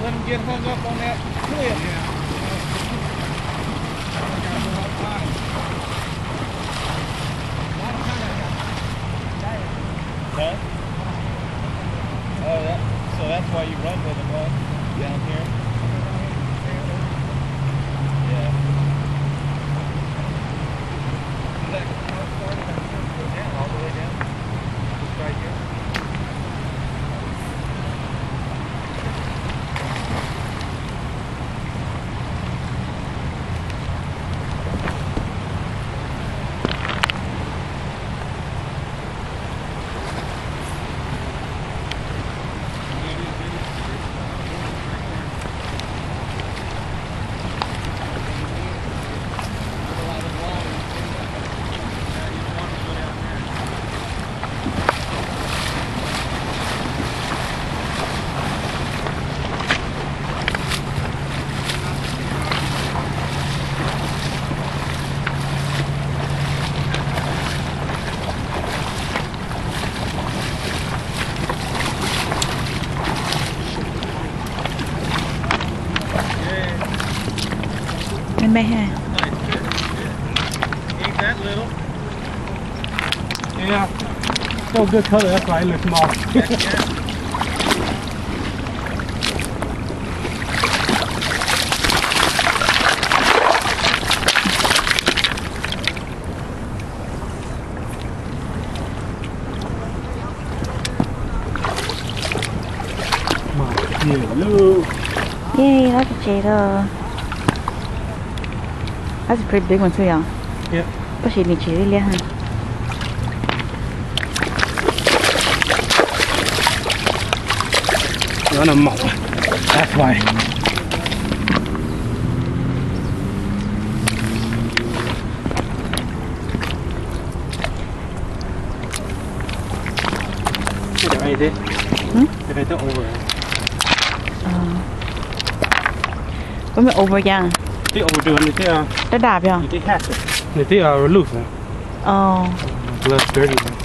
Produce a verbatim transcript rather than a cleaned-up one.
wouldn't get hung up on that cliff. Yeah. Huh? Oh, that, so that's why you run with them, huh? Down here? Yeah. Is that down, all the way down? Just right here? Mày hả? Ain't that little? Yeah. Still good color, that's why it looks small. Yeah, look. Yay, look at Jada. That's a pretty big one too, y'all. Yep. But she needs to really, huh? Nó nằm mỏng. That's why. Cái này đi. Hmm? Cái này tới over. Ờ. Có mấy overยัง? Tí over doing it there. ระดับยัง? You did hatch it. The thing are loose. Oh. Blood dirty.